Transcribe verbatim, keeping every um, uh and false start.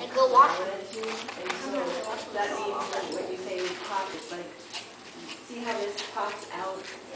And go wash them. And so that means like when you say pop, it's like, see how this pops out